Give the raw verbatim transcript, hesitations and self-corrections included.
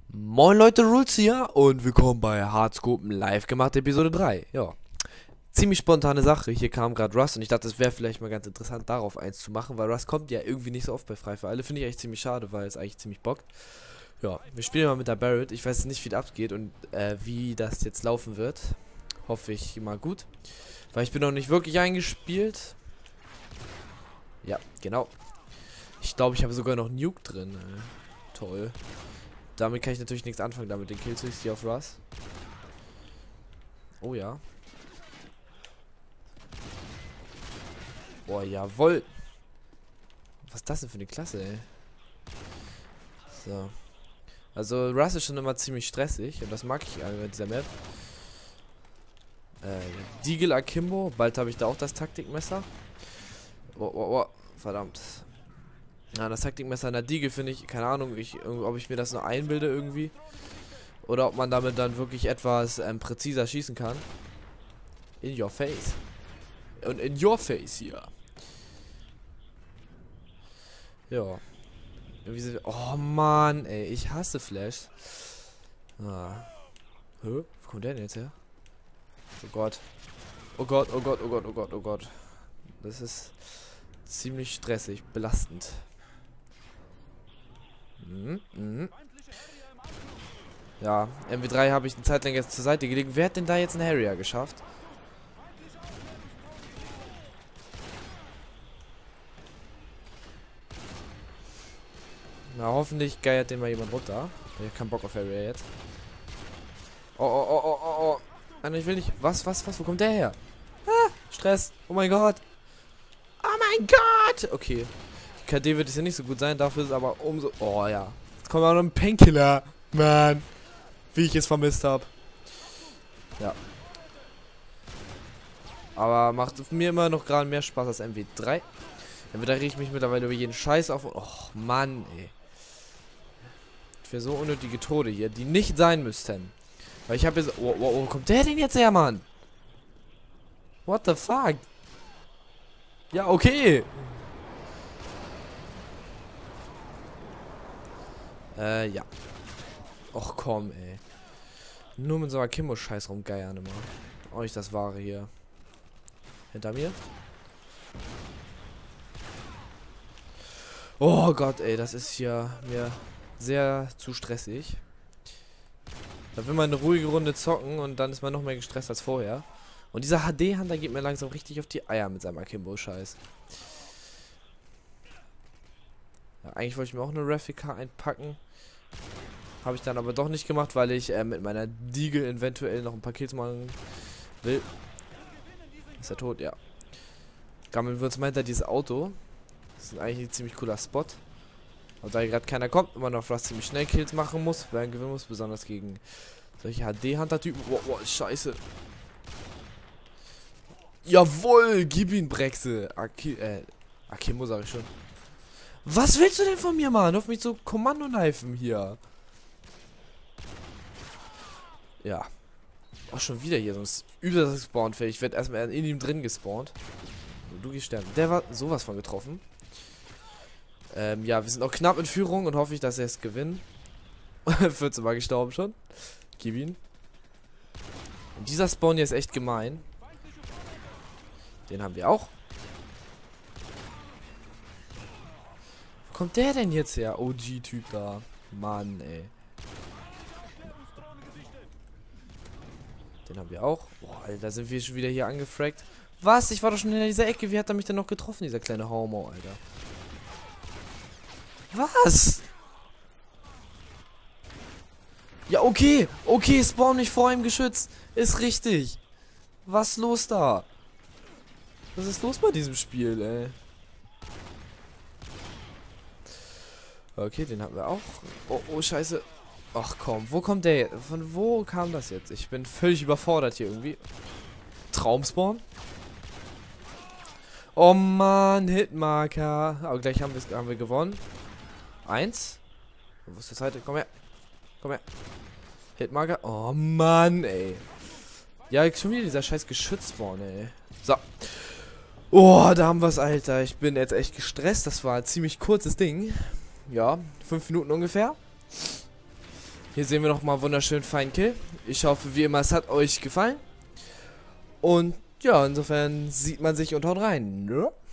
Moin Leute, Rules hier und willkommen bei Hardscopen live gemacht, Episode drei. Ja, ziemlich spontane Sache. Hier kam gerade Russ und ich dachte, es wäre vielleicht mal ganz interessant, darauf eins zu machen, weil Russ kommt ja irgendwie nicht so oft bei Frei für alle. Finde ich echt ziemlich schade, weil es eigentlich ziemlich bockt. Ja, wir spielen mal mit der Barret. Ich weiß nicht, wie das abgeht und äh, wie das jetzt laufen wird. Hoffe ich mal gut, weil ich bin noch nicht wirklich eingespielt. Ja, genau. Ich glaube, ich habe sogar noch Nuke drin. Äh, toll. Damit kann ich natürlich nichts anfangen, damit den Kills hier auf Russ. Oh ja. Boah, jawohl. Was ist das denn für eine Klasse, ey? So. Also Russ ist schon immer ziemlich stressig und das mag ich an dieser Map. Äh, Deagle Akimbo. Bald habe ich da auch das Taktikmesser. Oh, oh, oh. Verdammt. Ja, das Taktikmesser in der Deagle finde ich, keine Ahnung, ich, ob ich mir das nur einbilde irgendwie. Oder ob man damit dann wirklich etwas ähm, präziser schießen kann. In your face. Und in your face hier. Ja. Irgendwie oh Mann, ey, ich hasse Flash. Ah. Hä? Wo kommt der denn jetzt her? Oh Gott. Oh Gott, oh Gott, oh Gott, oh Gott, oh Gott. Das ist ziemlich stressig, belastend. Mhm, mhm. Ja, M W drei habe ich eine Zeit lang jetzt zur Seite gelegt. Wer hat denn da jetzt einen Harrier geschafft? Na, hoffentlich geiert den mal jemand runter. Ich hab keinen Bock auf Harrier jetzt. Oh, oh, oh, oh, oh, oh. Nein, ich will nicht. Was, was, was? Wo kommt der her? Ah, Stress. Oh mein Gott. Oh mein Gott. Okay. Die K D wird es ja nicht so gut sein. Dafür ist es aber umso... Oh ja. Jetzt kommt auch noch ein Painkiller. Mann. Wie ich es vermisst habe. Ja. Aber macht mir immer noch gerade mehr Spaß als M W drei. M W drei rieche ich mich mittlerweile über jeden Scheiß auf. Oh Mann, ey. Für so unnötige Tode hier, die nicht sein müssten. Weil ich habe jetzt... Oh, oh, wo kommt der denn jetzt her, Mann? What the fuck? Ja, okay. Äh, ja. Och, komm, ey. Nur mit so einer Kimbo-Scheiß rumgeiern immer. Auch nicht das Wahre hier. Hinter mir. Oh Gott, ey, das ist hier mir sehr zu stressig. Da will man eine ruhige Runde zocken und dann ist man noch mehr gestresst als vorher. Und dieser H D-Hunter geht mir langsam richtig auf die Eier mit seinem Akimbo-Scheiß. Ja, eigentlich wollte ich mir auch eine Refica einpacken. Habe ich dann aber doch nicht gemacht, weil ich äh, mit meiner Deagle eventuell noch ein paar Kills machen will. Ist er tot? Ja. Gammeln wir uns mal hinter dieses Auto. Das ist eigentlich ein ziemlich cooler Spot. Aber da hier gerade keiner kommt und man auf Russ ziemlich schnell Kills machen muss, werden gewinnen muss, besonders gegen solche H D-Hunter-Typen. Wow, wow, scheiße. Jawohl, gib ihn, Brexe. Aki äh, Akimo sag ich schon. Was willst du denn von mir, Mann? Auf mich so Kommando-Kneifen hier. Ja. Auch schon wieder hier, sonst übel das Spawn-fähig. Ich werde erstmal in ihm drin gespawnt. Du gehst sterben. Der war sowas von getroffen. Ähm, ja, wir sind auch knapp in Führung und hoffe ich, dass er es gewinnt. vierzehn Mal gestorben schon. Gib ihn. Und dieser Spawn hier ist echt gemein. Den haben wir auch. Wo kommt der denn jetzt her? O G-Typ da. Mann, ey. Den haben wir auch. Boah, Alter, sind wir schon wieder hier angefragt. Was? Ich war doch schon in dieser Ecke. Wie hat er mich denn noch getroffen, dieser kleine Homo, Alter? Was? Ja, okay. Okay, spawn nicht vor ihm geschützt. Ist richtig. Was los da? Was ist los bei diesem Spiel, ey? Okay, den haben wir auch. Oh, oh, scheiße. Ach komm, wo kommt der jetzt? Von wo kam das jetzt? Ich bin völlig überfordert hier irgendwie. Traumspawn? Oh Mann, Hitmarker. Aber gleich haben, haben wir gewonnen. Eins. Wo ist der zweite? Komm her. Komm her. Hitmarker. Oh Mann, ey. Ja, schon wieder dieser scheiß Geschützspawn, ey. So. Oh, da haben wir es, Alter. Ich bin jetzt echt gestresst. Das war ein ziemlich kurzes Ding. Ja, fünf Minuten ungefähr. Hier sehen wir nochmal wunderschön feinen Kill. Ich hoffe, wie immer, es hat euch gefallen. Und ja, insofern sieht man sich und haut rein. Ne?